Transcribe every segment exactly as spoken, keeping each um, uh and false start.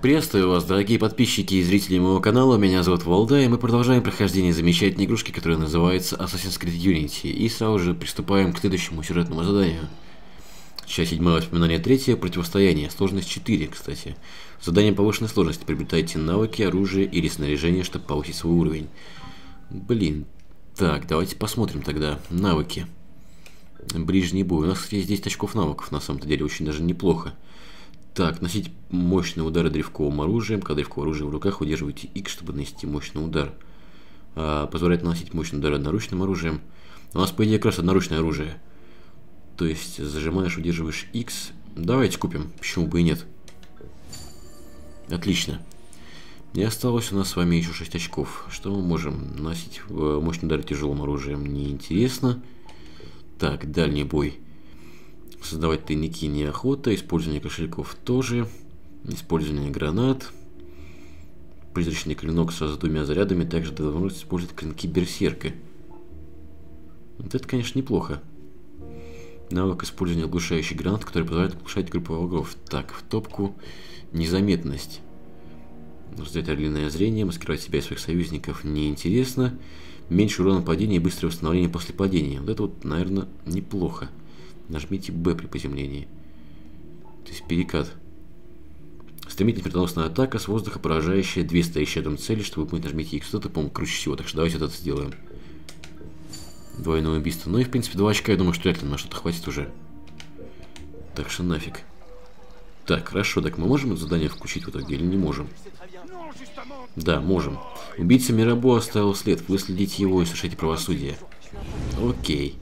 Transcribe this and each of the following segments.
Приветствую вас, дорогие подписчики и зрители моего канала, меня зовут Волда, и мы продолжаем прохождение замечательной игрушки, которая называется Assassin's Creed Unity, и сразу же приступаем к следующему сюжетному заданию. Часть седьмая, воспоминание третье, противостояние, сложность четыре, кстати. Задание повышенной сложности, приобретайте навыки, оружие или снаряжение, чтобы повысить свой уровень. Блин, так, давайте посмотрим тогда, навыки. Ближний бой, у нас, кстати, есть десять очков навыков, на самом-то деле, очень даже неплохо. Так, носить мощные удары древковым оружием. Когда древковое оружие в руках, удерживайте X, чтобы нанести мощный удар. А, позволяет наносить мощный удар одноручным оружием. У нас, по идее, как раз одноручное оружие. То есть, зажимаешь, удерживаешь X. Давайте купим, почему бы и нет. Отлично. И осталось у нас с вами еще шесть очков. Что мы можем носить? Мощный удар тяжелым оружием неинтересно. Так, дальний бой. Создавать тайники неохота, использование кошельков тоже, использование гранат, призрачный клинок с двумя зарядами, также возможность использовать клинки берсерка. Вот это, конечно, неплохо. Навык использования оглушающих гранат, который позволяет оглушать группу врагов. Так, в топку незаметность. Раздать орлиное зрение, маскировать себя и своих союзников неинтересно. Меньше урона падения и быстрое восстановление после падения. Вот это вот, наверное, неплохо. Нажмите Б при приземлении. То есть перекат. Стремительная смертоносная атака с воздуха, поражающая две стоящие рядом цели. Чтобы выполнить, нажмите X. Вот это, по-моему, круче всего. Так что давайте вот это сделаем. Двойное убийство. Ну и, в принципе, два очка, я думаю, что это на что-то хватит уже. Так что нафиг. Так, хорошо. Так мы можем это задание включить в итоге или не можем? Да, можем. Убийца Мирабо оставил след. Вы следите его и совершите правосудие. Окей.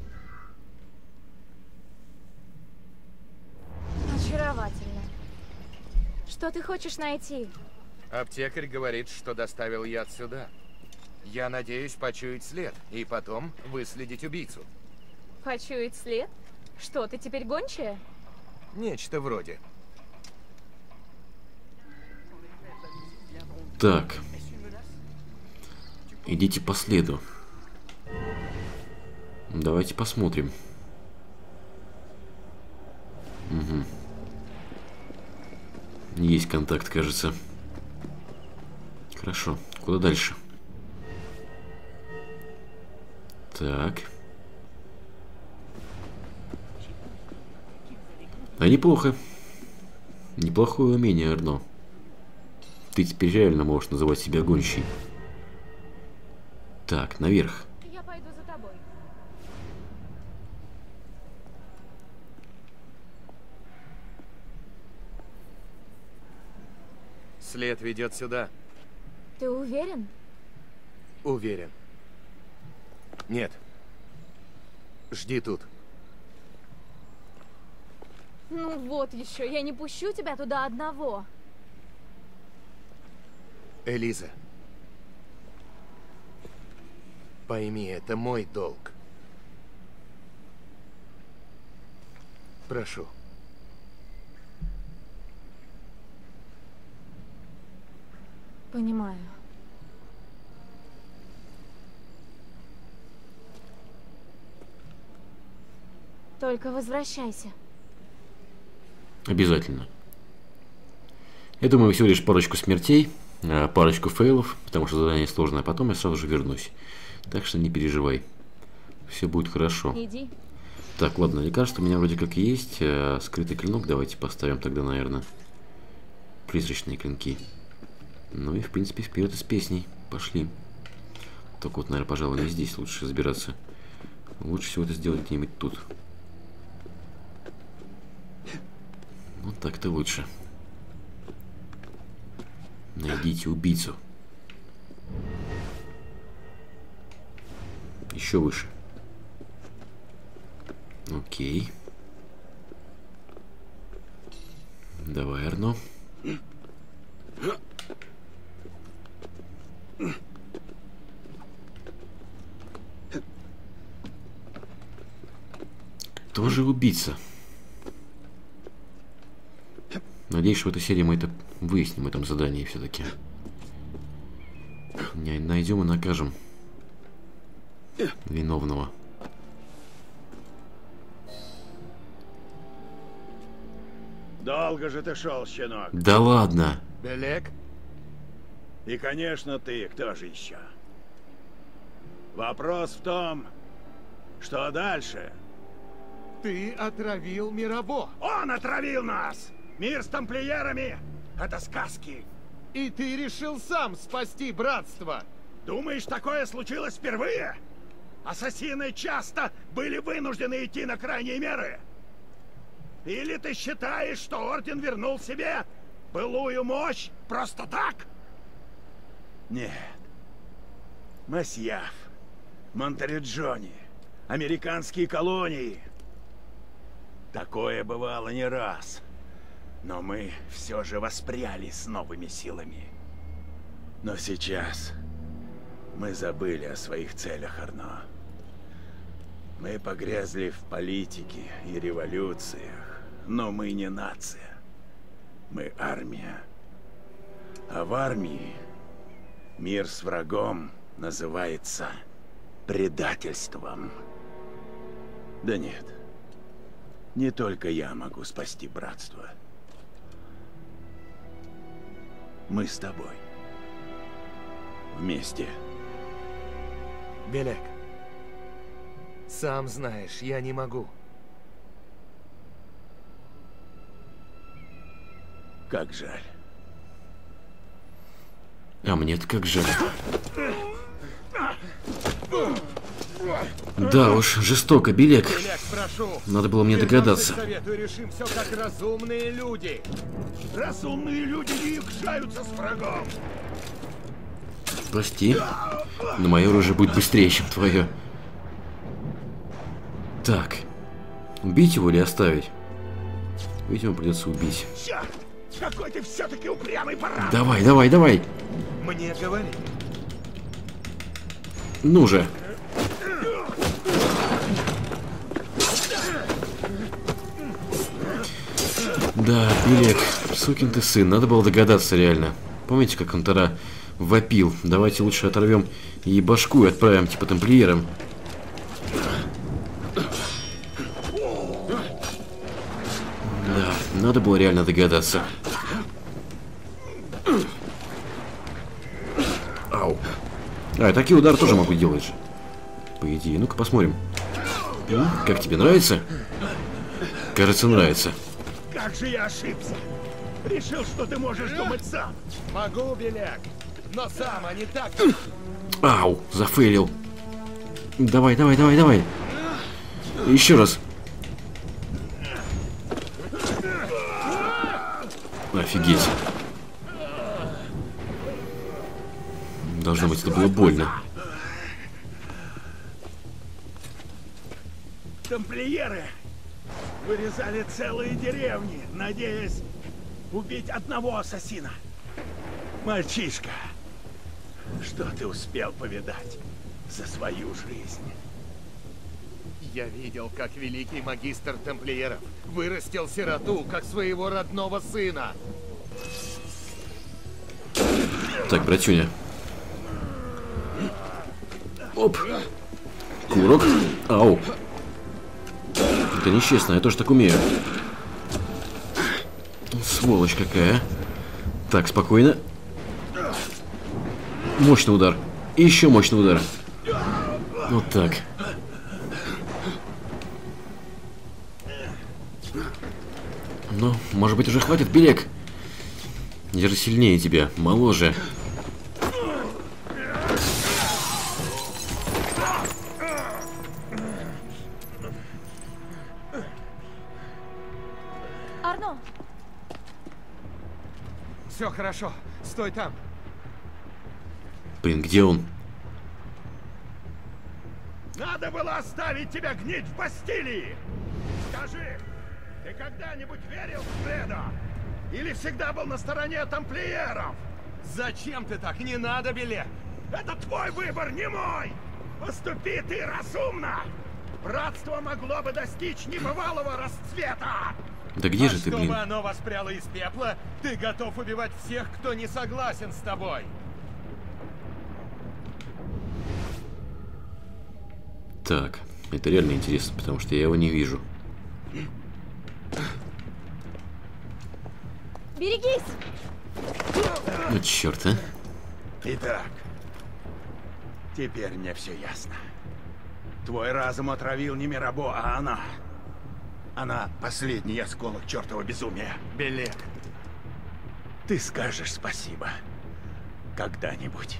Очаровательно. Что ты хочешь найти? Аптекарь говорит, что доставил яд сюда. Я надеюсь почуять след и потом выследить убийцу. Почуять след? Что, ты теперь гончая? Нечто вроде. Так. Идите по следу. Давайте посмотрим. Угу. Есть контакт, кажется. Хорошо. Куда дальше? Так. А неплохо. Неплохое умение, Арно. Ты теперь реально можешь называть себя гонщей. Так, наверх. Я пойду за тобой. След ведет сюда. Ты уверен? Уверен. Нет. Жди тут. Ну вот еще, я не пущу тебя туда одного. Элиза. Пойми, это мой долг. Прошу. Понимаю. Только возвращайся. Обязательно. Я думаю, всего лишь парочку смертей, парочку фейлов, потому что задание сложное, а потом я сразу же вернусь. Так что не переживай. Все будет хорошо. Иди. Так, ладно, лекарство у меня вроде как есть. Скрытый клинок давайте поставим тогда, наверное. Призрачные клинки. Ну и, в принципе, вперед из песней. Пошли. Только вот, наверное, пожалуй, не здесь лучше разбираться. Лучше всего это сделать где-нибудь тут. Вот так-то лучше. Найдите убийцу. Еще выше. Окей. Давай, Арно. Кто же убийца? Надеюсь, что в этой серии мы это выясним в этом задании все-таки. Найдем и накажем виновного. Долго же ты шел, щенок. Да ладно. Белек? И, конечно, ты, кто же еще? Вопрос в том, что дальше? Ты отравил Мираво. Он отравил нас! Мир с тамплиерами — это сказки. И ты решил сам спасти братство. Думаешь, такое случилось впервые? Ассасины часто были вынуждены идти на крайние меры. Или ты считаешь, что Орден вернул себе былую мощь просто так? Нет. Масьяф, Монтериджони, американские колонии. Такое бывало не раз. Но мы все же воспряли с новыми силами. Но сейчас мы забыли о своих целях, Арно. Мы погрязли в политике и революциях, но мы не нация. Мы армия. А в армии мир с врагом называется предательством. Да нет. Не только я могу спасти братство. Мы с тобой. Вместе. Белек, сам знаешь, я не могу. Как жаль. А мне-то как жаль. Да уж, жестоко, Белек. Белек, прошу. Надо было мне догадаться. Советую, решим все как разумные люди. Разумные люди не якшаются с врагом. Прости, но мое оружие будет быстрее, чем твое. Так, убить его или оставить? Видимо, придется убить. Черт! Какой ты все-таки упрямый баран! Давай, давай, давай! Мне говорили. Ну же! Да, Белек, сукин ты сын, надо было догадаться реально. Помните, как он тогда вопил? Давайте лучше оторвем ей башку и отправим типа тамплиерам. Да, надо было реально догадаться. Ау. А, такие удары тоже могу делать. По идее, ну-ка посмотрим. Как тебе нравится? Кажется, нравится. Как же я ошибся! Решил, что ты можешь думать сам. Могу, Белек, но сам, а не так. Ау, зафейлил. Давай, давай, давай, давай. Еще раз. Офигеть. Должно быть, это было больно. Тамплиеры вырезали целые деревни, надеясь убить одного ассасина. Мальчишка, что ты успел повидать за свою жизнь? Я видел, как великий магистр тамплиеров вырастил сироту, как своего родного сына. Так, братюня. Оп. Курок. Ау. Это нечестно, я тоже так умею. Сволочь какая. Так, спокойно. Мощный удар. И еще мощный удар. Вот так. Ну, может быть, уже хватит, Белек? Я же сильнее тебя, моложе. Арно! Все хорошо, стой там. Блин, где он? Надо было оставить тебя гнить в Бастилии! Скажи, ты когда-нибудь верил в Фреда? Или всегда был на стороне тамплиеров? Зачем ты так? Не надо, Белек. Это твой выбор, не мой! Поступи ты разумно! Братство могло бы достичь небывалого расцвета! Да где а же ты, чтобы блин? оно воспряло из пепла, ты готов убивать всех, кто не согласен с тобой. Так, это реально интересно, потому что я его не вижу. Берегись! Ну черт, а. Итак, теперь мне все ясно. Твой разум отравил не Мирабо, а она. Она последний осколок чертова безумия. Белек. Ты скажешь спасибо. Когда-нибудь.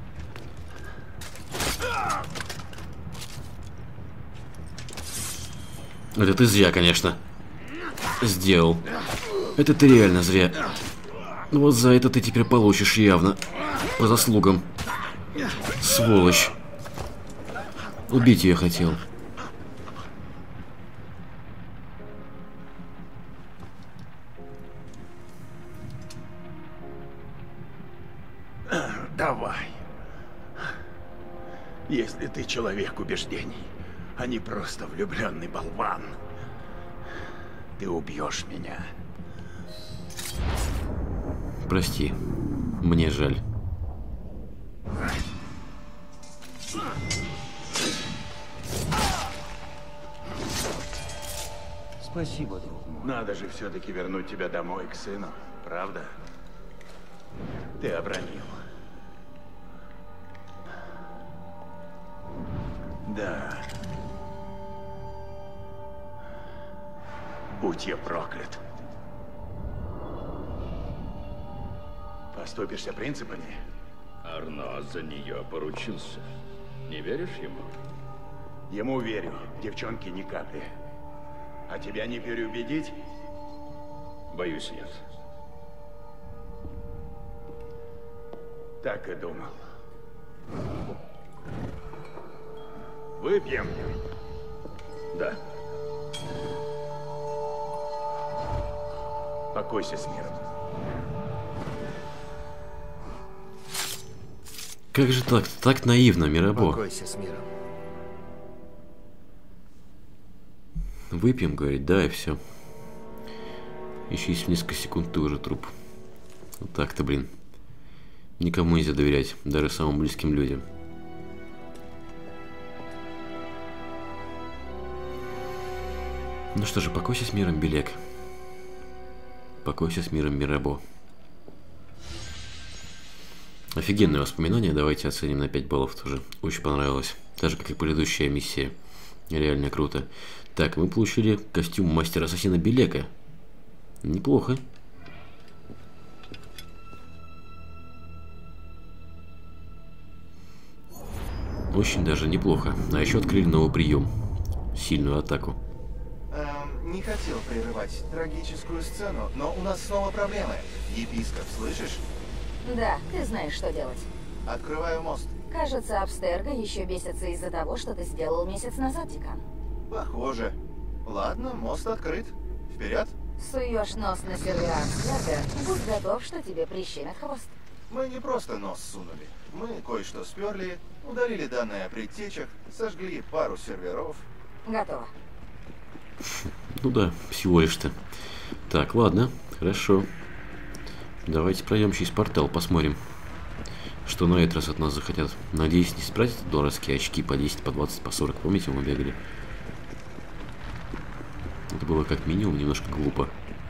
Это ты зря, конечно, сделал. Это ты реально зря. Вот за это ты теперь получишь явно. По заслугам. Сволочь. Убить ее хотел. Давай. Если ты человек убеждений, а не просто влюбленный болван, ты убьешь меня. Прости. Мне жаль. Спасибо, друг мой. Надо же все-таки вернуть тебя домой к сыну, правда? Ты обронил. Да. Будь я проклят. Поступишься принципами? Арно за нее поручился. Не веришь ему? Ему верю, девчонки ни капли. А тебя не переубедить? Боюсь, нет. Так и думал. Выпьем? Да. Покойся с миром. Как же так? Так наивно, Мирабо. Покойся с миром. Выпьем, говорит, да, и все. Еще есть несколько секунд, ты уже труп. Вот так-то, блин. Никому нельзя доверять, даже самым близким людям. Ну что же, покойся с миром, Белек. Покойся с миром, Мирабо. Офигенное воспоминание, давайте оценим на пять баллов тоже. Очень понравилось. Так же, как и предыдущая миссия. Реально круто. Так, мы получили костюм мастера-ассасина Белека. Неплохо. Очень даже неплохо. А еще открыли новый прием. Сильную атаку. Эм, не хотел прерывать трагическую сцену, но у нас снова проблемы. Епископ, слышишь? Да, ты знаешь, что делать. Открываю мост. Кажется, Абстерго еще бесится из-за того, что ты сделал месяц назад, декан. Похоже. Ладно, мост открыт. Вперед. Суешь нос на сервера Абстерго, будь готов, что тебе прищемят хвост. Мы не просто нос сунули. Мы кое-что сперли, удалили данные о предтечах, сожгли пару серверов. Готово. Ну да, всего лишь-то. Так, ладно, хорошо. Давайте пройдем через портал, посмотрим, что на этот раз от нас захотят. Надеюсь, не спрятать дурацкие очки по десять, по двадцать, по сорок. Помните, мы бегали? Это было как минимум немножко глупо.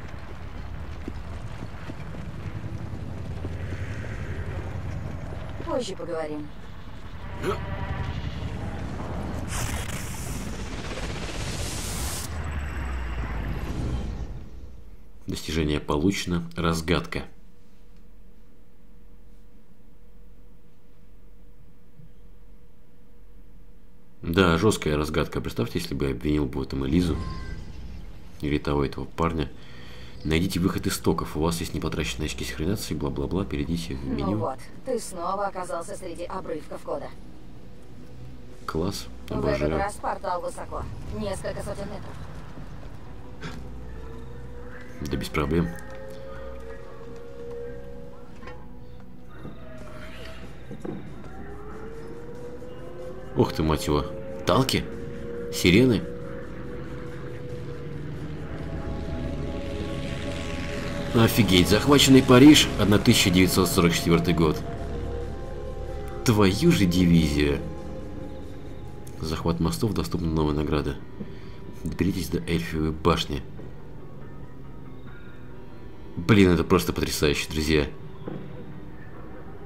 Позже поговорим. Достижение получено. Разгадка. Да, жесткая разгадка. Представьте, если бы я обвинил бы в этом Элизу. Или того этого парня. Найдите выход из токов. У вас есть непотраченные очки синхронизации, бла-бла-бла. Перейдите в меню. Ну вот, ты снова оказался среди обрывков кода. Класс. В этот Обожаю. раз портал высоко. Несколько сотен метров. Да без проблем. Ух ты, мать его. Талки? Сирены? Офигеть, захваченный Париж, тысяча девятьсот сорок четвёртый год. Твою же дивизию. Захват мостов, доступна новая награда. Доберитесь до Эльфиевой башни. Блин, это просто потрясающе, друзья.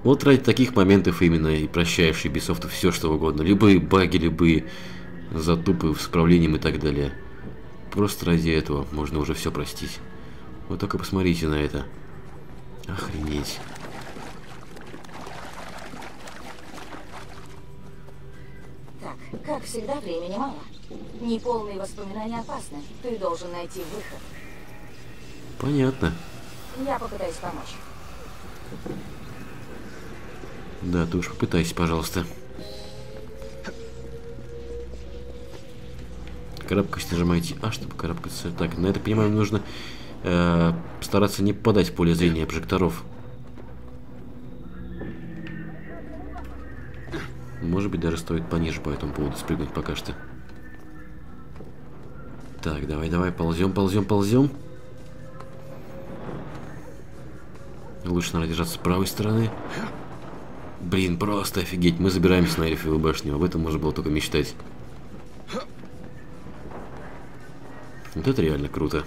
Вот ради таких моментов именно и прощаешь Ubisoft все что угодно. Любые баги, любые затупы с управлением и так далее. Просто ради этого можно уже все простить. Вот только посмотрите на это. Охренеть. Так, как всегда, времени мало. Неполные воспоминания опасны. Ты должен найти выход. Понятно. Я попытаюсь помочь. Да, ты уж попытайся, пожалуйста. Карабкаясь нажимаете А, чтобы карабкаться. Так, на это, понимаю, нужно э, стараться не попадать в поле зрения прожекторов. Может быть, даже стоит пониже по этому поводу спрыгнуть пока что. Так, давай, давай, ползем, ползем, ползем. Лучше надо держаться с правой стороны. Блин, просто офигеть. Мы забираемся на Эльфовую башню. Об этом можно было только мечтать. Вот это реально круто.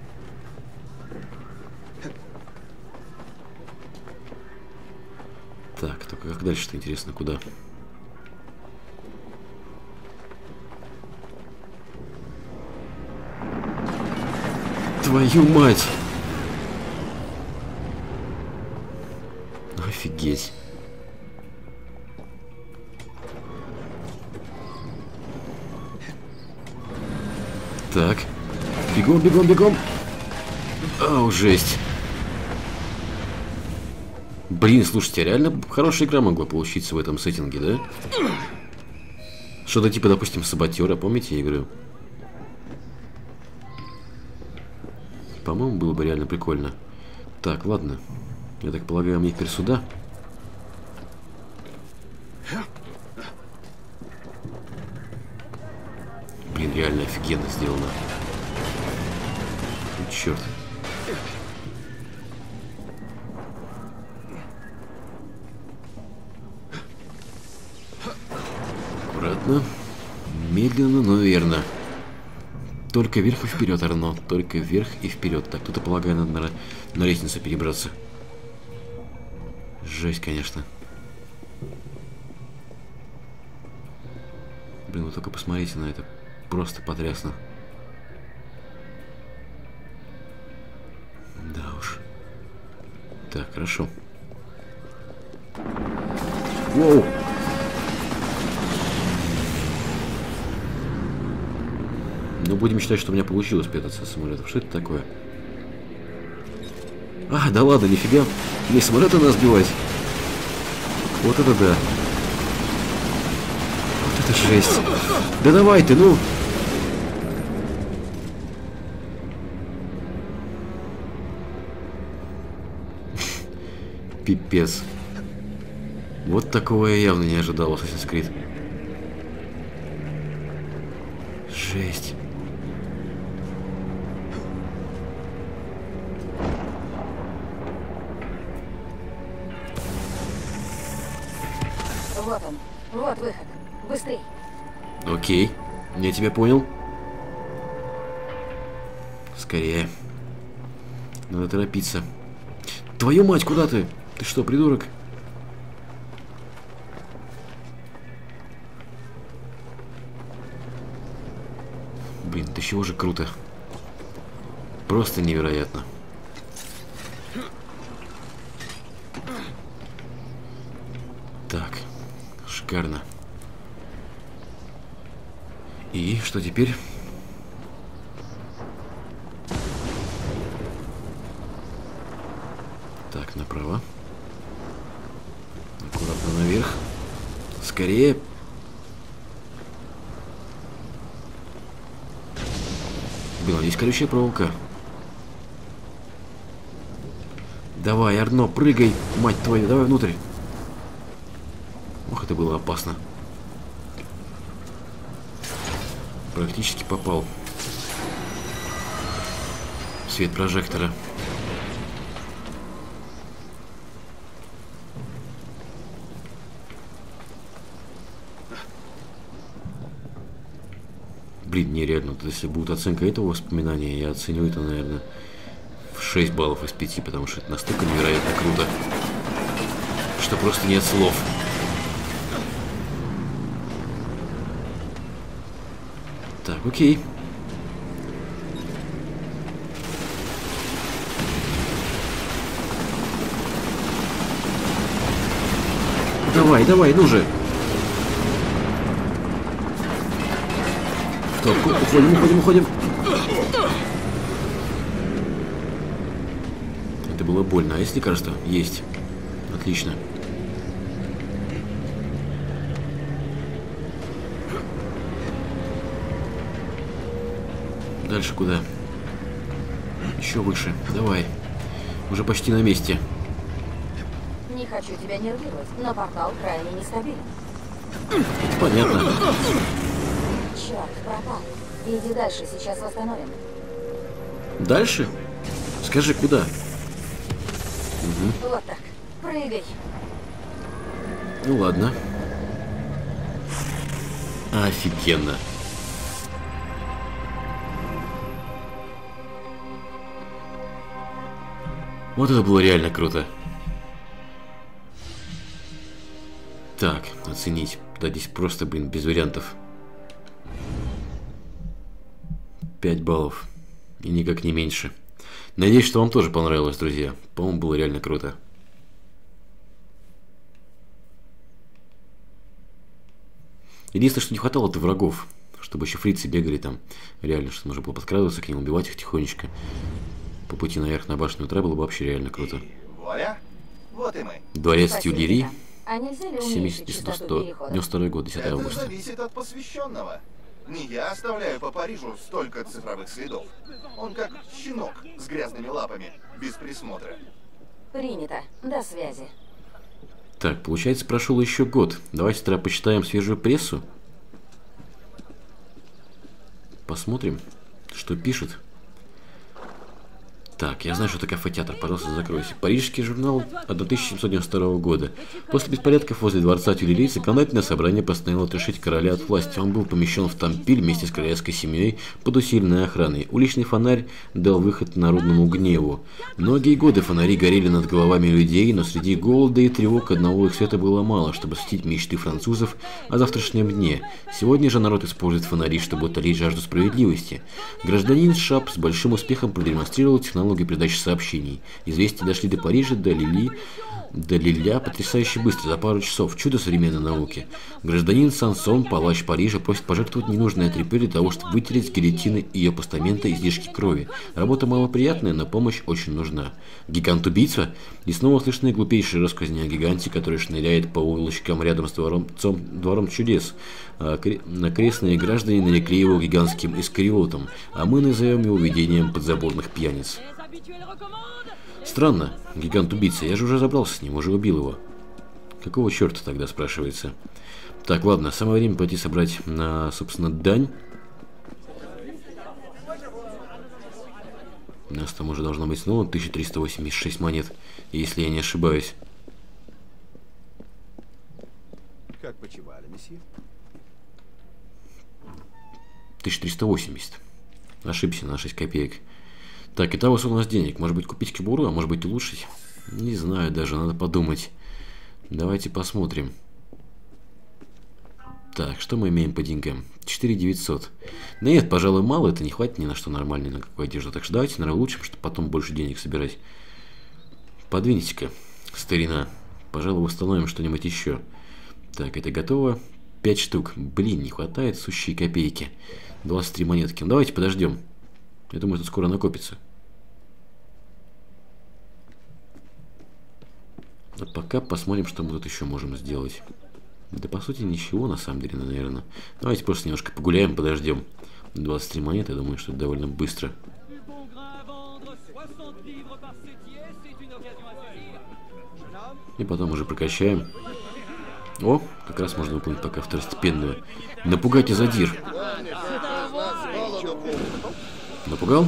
Так, только как дальше-то интересно, куда? Твою мать! Офигеть. Так. Бегом, бегом, бегом. Ау, жесть. Блин, слушайте, реально хорошая игра могла получиться в этом сеттинге, да? Что-то типа, допустим, саботера, помните, я говорю? По-моему, было бы реально прикольно. Так, ладно. Я так полагаю, мне теперь сюда. Блин, реально офигенно сделано. Черт. Аккуратно. Медленно, но верно. Только вверх и вперед, Арно. Только вверх и вперед. Так, тут-то, полагаю, надо на, на лестницу перебраться. Жесть, конечно. Блин, вы только посмотрите на это. Просто потрясно. Да уж. Так, хорошо. Воу! Ну, будем считать, что у меня получилось спрятаться от самолетов. Что это такое? А, да ладно, нифига. Не самолеты нас сбивать. Вот это да. Вот это жесть. Да давай ты, ну. Пипец. Вот такого я явно не ожидал в Assassin's Creed. Жесть. Вот он. Вот выход. Быстрей. Окей. Я тебя понял. Скорее. Надо торопиться. Твою мать, куда ты? Ты что, придурок? Блин, это чего же круто. Просто невероятно. Так, шикарно. И что теперь? Так, направо. Аккуратно наверх. Скорее. Блин, здесь колючая проволока. Давай, Арно, прыгай, мать твою, давай внутрь. Ох, это было опасно. Практически попал в свет прожектора. Блин, нереально. Если будет оценка этого воспоминания, я оценю это, наверное, в шесть баллов из пяти, потому что это настолько невероятно круто. что просто нет слов. Так, окей. Давай, давай, ну же. В топку. Уходим, уходим, уходим. Это было больно. А есть лекарство? Есть. Отлично. Дальше куда? Еще выше. Давай. Уже почти на месте. Не хочу тебя нервировать, но портал крайне нестабилен. Понятно. Черт, пропал. Иди дальше, сейчас восстановим. Дальше? Скажи, куда? Угу. Вот так. Прыгай. Ну ладно. Офигенно. Вот это было реально круто. Так, оценить. Да здесь просто, блин, без вариантов. пять баллов. И никак не меньше. Надеюсь, что вам тоже понравилось, друзья. По-моему, было реально круто. Единственное, что не хватало, это врагов. Чтобы еще фрицы бегали там. Реально, что нужно было подкрадываться к ним, убивать их тихонечко. По пути наверх на башню утра было бы вообще реально круто. Вуаля! Вот и мы. Дворец Тюильри. А нельзя ли семьдесят уменьшить сто частоту перехода? девяносто второй год, десятое Это августа. зависит от посвященного. Не я оставляю по Парижу столько цифровых следов. Он как щенок с грязными лапами, без присмотра. Принято. До связи. Так, получается, прошел еще год. Давайте тогда почитаем свежую прессу. Посмотрим, что пишет. Так, я знаю, что это кафе-театр. Пожалуйста, закройся. Парижский журнал тысяча семьсот девяносто второго года. После беспорядков возле дворца Тюильри законодательное собрание постановило отрешить короля от власти. Он был помещен в Тампиль вместе с королевской семьей под усиленной охраной. Уличный фонарь дал выход народному гневу. Многие годы фонари горели над головами людей, но среди голода и тревог одного их света было мало, чтобы осветить мечты французов о завтрашнем дне. Сегодня же народ использует фонари, чтобы утолить жажду справедливости. Гражданин Шап с большим успехом продемонстрировал технологию передачи сообщений. Известия дошли до Парижа, до Лили, до Лиля потрясающе быстро, за пару часов. Чудо современной науки. Гражданин Сансон, палач Парижа, просит пожертвовать ненужное тряпье для того, чтобы вытереть с гильотины и ее постамента излишки крови. Работа малоприятная, но помощь очень нужна. Гигант-убийца? И снова слышны глупейшие рассказни о гиганте, который шныряет по улочкам рядом с двором, двором чудес. А окрестные граждане нарекли его гигантским искариотом, а мы назовем его видением подзаборных пьяниц. Странно, гигант-убийца, я же уже забрался с ним, уже убил его. Какого черта тогда, спрашивается? Так, ладно, самое время пойти собрать на, собственно, дань. У нас там уже должно быть снова тысяча триста восемьдесят шесть монет, если я не ошибаюсь. Как почивали, месье? тысяча триста восемьдесят. Ошибся на шесть копеек. Так, итого у нас денег. Может быть, купить кобуру, а может быть, улучшить? Не знаю даже, надо подумать. Давайте посмотрим. Так, что мы имеем по деньгам? четыре девятьсот. Да нет, пожалуй, мало, это не хватит ни на что нормально, на какую одежду. Так что давайте, наверное, улучшим, чтобы потом больше денег собирать. Подвиньте-ка, старина. Пожалуй, восстановим что-нибудь еще. Так, это готово. пять штук. Блин, не хватает сущие копейки. двадцать три монетки. Ну, давайте подождем. Я думаю, это скоро накопится. А пока посмотрим, что мы тут еще можем сделать. Да, по сути, ничего, на самом деле, наверное. Давайте просто немножко погуляем, подождем. двадцать три монеты, я думаю, что это довольно быстро. И потом уже прокачаем. О, как раз можно выполнить пока второстепенную. Напугать Изодир. Напугал?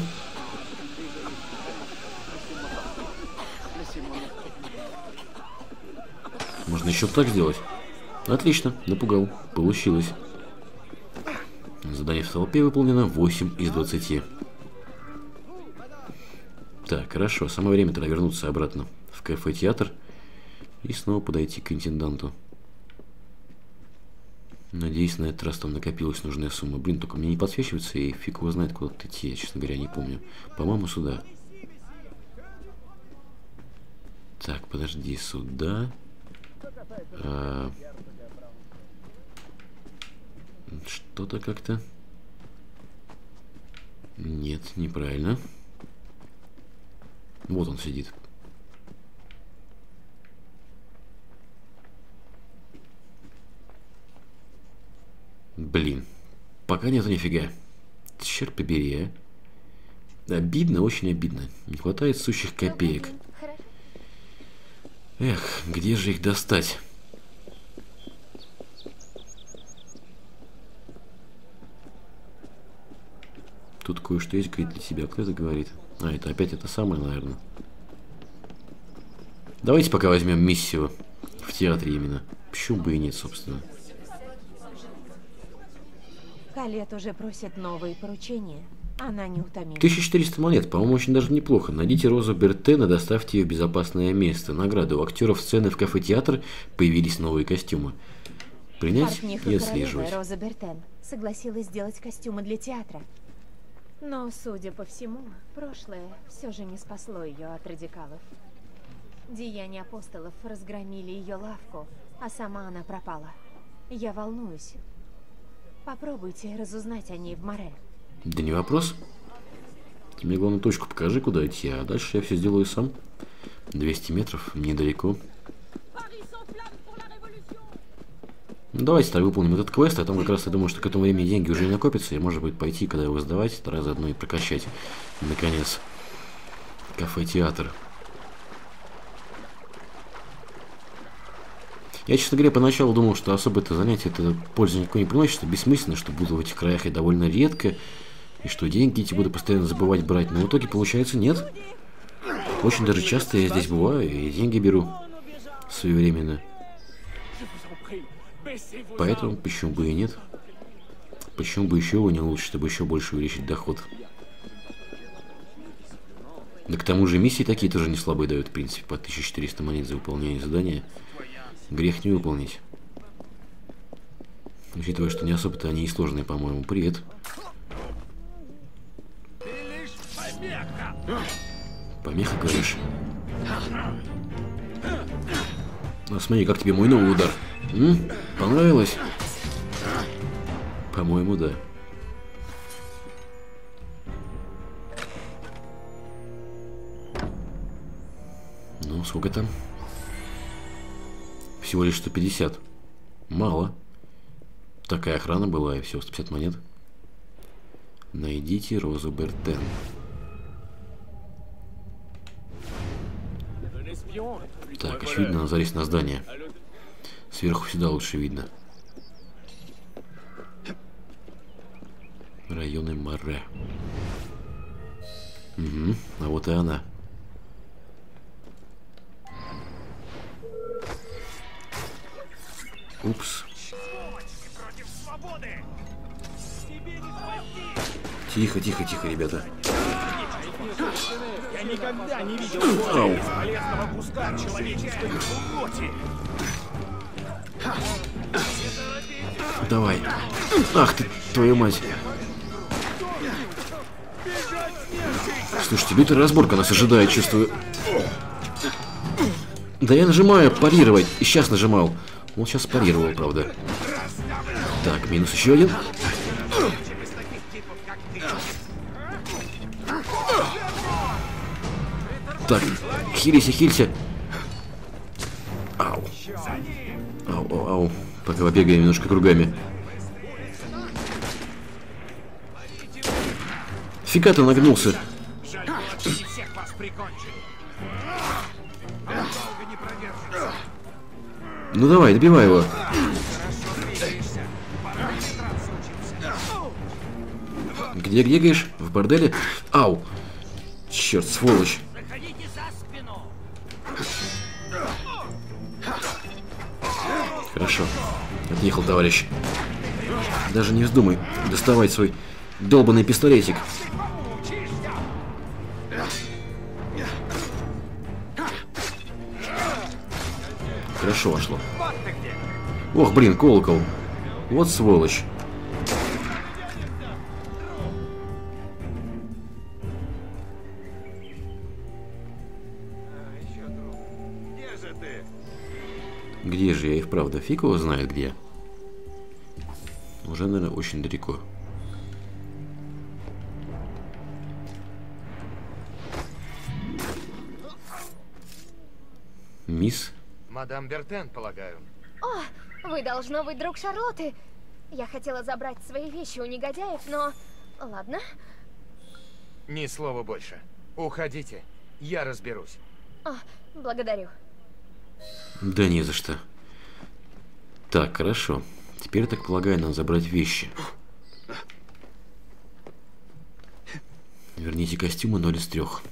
Можно еще так сделать. Отлично, напугал. Получилось. Задание в толпе выполнено восемь из двадцати. Так, хорошо. Самое время тогда вернуться обратно в кафе-театр. И снова подойти к интенданту. Надеюсь, на этот раз там накопилась нужная сумма. Блин, только мне не подсвечивается, и фиг его знает, куда идти. Я, честно говоря, не помню. По-моему, сюда. Так, подожди, сюда. А... Что-то как-то... Нет, неправильно. Вот он сидит. Блин. Пока нету нифига. Черт побери, а. Обидно, очень обидно. Не хватает сущих копеек. Эх, где же их достать? Тут кое-что есть, говорит, для себя. Кто это говорит? А, это опять это самое, наверное. Давайте пока возьмем миссию в театре именно. Почему бы и нет, собственно. Калет уже просит новые поручения. Она неутомима. тысяча четыреста монет, по-моему, очень даже неплохо. Найдите Розу Бертен и доставьте ее в безопасное место. Награда. У актеров сцены в кафе-театр появились новые костюмы. Принять и отслеживать. Роза Бертен согласилась сделать костюмы для театра. Но, судя по всему, прошлое все же не спасло ее от радикалов. Деяния апостолов разгромили ее лавку, а сама она пропала. Я волнуюсь. Попробуйте разузнать о ней в море. Да не вопрос. Ты мне главное точку покажи, куда идти, а дальше я все сделаю сам. двести метров, недалеко. Ну, давайте так выполним этот квест, а там как раз я думаю, что к этому времени деньги уже не накопятся, и можно будет пойти, когда его сдавать, тогда заодно и прокачать, наконец, кафе-театр. Я, честно говоря, поначалу думал, что особо это занятие это пользы никакой не приносит, что бессмысленно, что буду в этих краях и довольно редко, и что деньги эти буду постоянно забывать брать, но в итоге получается нет. Очень даже часто я здесь бываю и деньги беру своевременно. Поэтому почему бы и нет? Почему бы еще его не лучше, чтобы еще больше увеличить доход? Да к тому же миссии такие тоже не слабые дают, в принципе, по тысяче четыреста монет за выполнение задания. Грех не выполнить. Учитывая, что не особо-то они и сложные, по-моему. Привет. Помеха, говоришь? Ну, смотри, как тебе мой новый удар. М? Понравилось? По-моему, да. Ну, сколько там? Всего лишь сто пятьдесят. Мало. Такая охрана была, и все, сто пятьдесят монет. Найдите Розу Бертен. Так, очевидно, она залезть на здание. Сверху всегда лучше видно. Районы Море. Угу, а вот и она. Упс. Тихо, тихо, тихо, ребята. Я никогда не видел более бесполезного куска человеческой плоти. Давай. Ах ты, твою мать. Слушайте, битая разборка нас ожидает, чувствую. Да я нажимаю парировать. И сейчас нажимал. Он сейчас парировал, правда. Так, минус еще один. Так, хилися, хилься. Ау. Ау, ау, ау. Пока побегаем немножко кругами. Фига ты нагнулся. Ну давай, добивай его. Где бегаешь? В борделе? Ау! Черт, сволочь. Хорошо. Отъехал, товарищ. Даже не вздумай доставать свой долбанный пистолетик. хорошо вошло. Ох, блин, колокол. Вот сволочь. Где же я и вправду? Фиг его знает где. Уже, наверное, очень далеко. Мисс? Мадам Бертен, полагаю. О, вы должно быть друг Шарлотты. Я хотела забрать свои вещи у негодяев, но... Ладно. Ни слова больше. Уходите. Я разберусь. О, благодарю. Да не за что. Так, хорошо. Теперь, так полагаю, надо забрать вещи. Верните костюмы ноль из трех.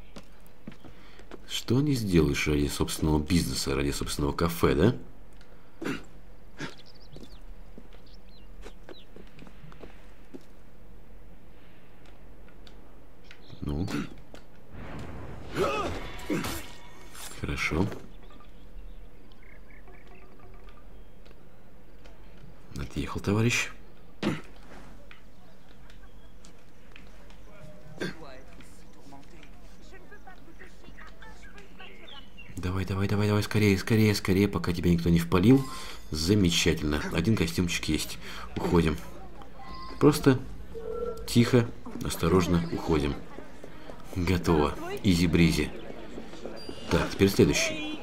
Что не сделаешь ради собственного бизнеса, ради собственного кафе, да? Ну. Хорошо. Отъехал, товарищ. Давай, давай, давай, давай, скорее, скорее, скорее, пока тебя никто не впалил. Замечательно. Один костюмчик есть. Уходим. Просто тихо, осторожно уходим. Готово. Изи-бризи. Так, теперь следующий.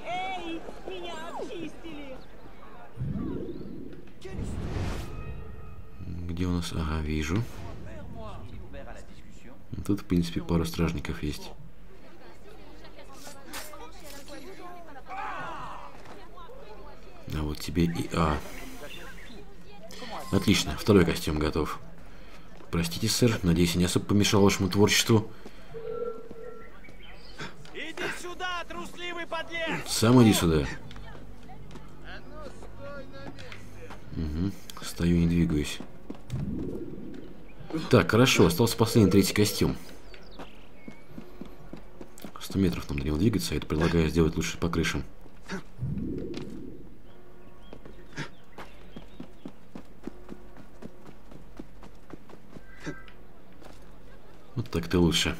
Где у нас? Ага, вижу. Тут, в принципе, пара стражников есть. А вот тебе и А. Отлично, второй костюм готов. Простите, сэр, надеюсь, я не особо помешал вашему творчеству. Иди сюда, трусливый подлец! Сам иди сюда. Угу. Стою, не двигаюсь. Так, хорошо, остался последний, третий костюм. сто метров нам до него двигаться, я это предлагаю сделать лучше по крышам. Вот так-то лучше.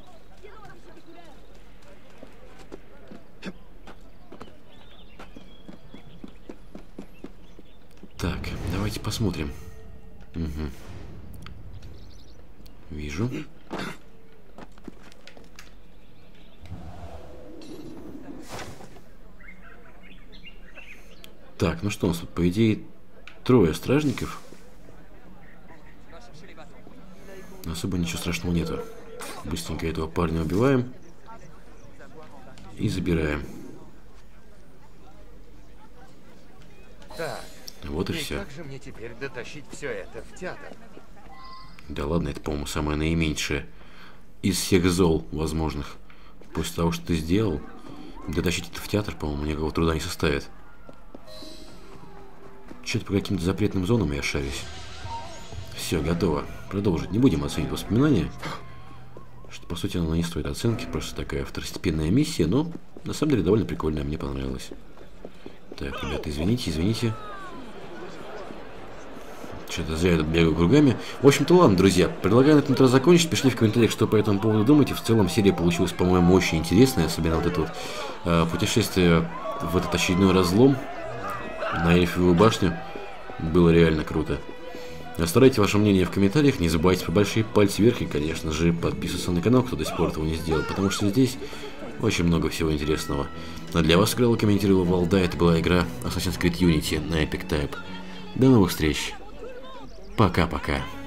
Так, давайте посмотрим. Угу. Вижу. Так, ну что у нас тут, по идее, трое стражников. Особо ничего страшного нету. Быстренько этого парня убиваем. И забираем. Так. Вот и, и все. Как же мне теперь дотащить все это в театр? Да ладно, это, по-моему, самое наименьшее из всех зол возможных. После того, что ты сделал, дотащить это в театр, по-моему, никакого труда не составит. Что-то по каким-то запретным зонам я шарюсь. Все, готово. Продолжить. Не будем оценивать воспоминания. Что, по сути, она не стоит оценки. Просто такая второстепенная миссия. Но, на самом деле, довольно прикольная. Мне понравилось. Так, ребята, извините, извините. Что-то зря я тут бегаю кругами. В общем-то, ладно, друзья. Предлагаю на этом раз закончить. Пишите в комментариях, что по этому поводу думаете. В целом, серия получилась, по-моему, очень интересная. Особенно вот это вот э, путешествие в этот очередной разлом на Эльфовую башню. Было реально круто. Оставляйте ваше мнение в комментариях. Не забывайте про большие пальцы вверх. И, конечно же, подписываться на канал, кто до сих пор этого не сделал. Потому что здесь очень много всего интересного. А для вас играл и комментировал Валда. Это была игра Assassin's Creed Unity на Epic Type. До новых встреч. Пока-пока.